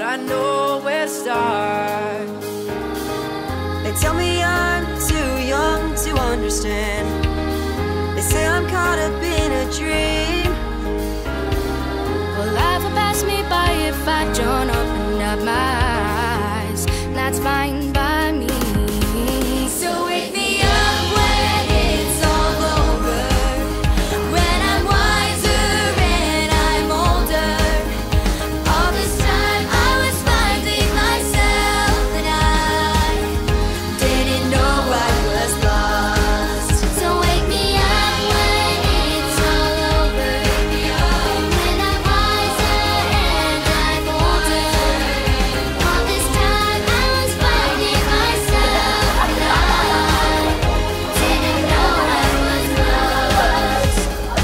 I know where to start. They tell me I'm too young to understand. They say I'm caught up in a dream. Well, life will pass me by if I don't open up my eyes. That's fine by me. So wake me up when it's all over, when I'm wiser and I'm older. All this time I was finding myself and I didn't know I was lost. So wake me up when it's all over, when I'm wiser and I'm older. All this time I was finding myself and I didn't know I was lost.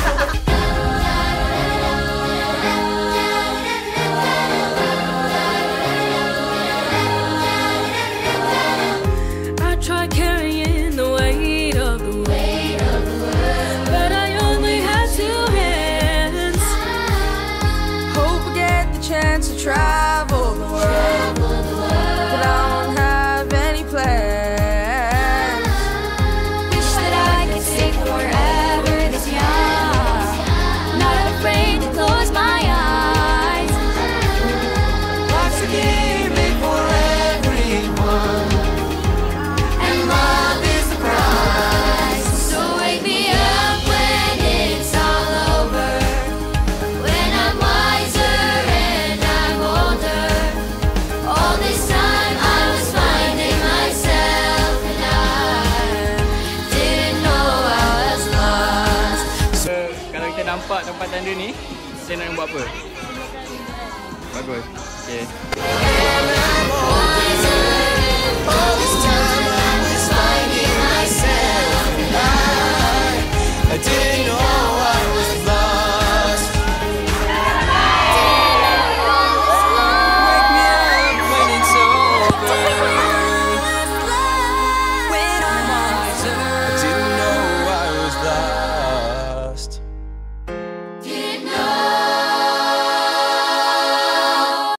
I try carrying the weight of the world, but I only have two hands. Hope I get the chance to travel the world, but I don't have any plans. Wish that I could stay forever this young, not afraid to close my eyes. Life's a gimmick for everyone, And love is the prize. So wake me up when it's all over, when I'm wiser and I'm older. All this time I was finding myself and I didn't know I was lost. Kalau kita nampak tempat tanda ni, kita nak buat apa? Bagus. Okay.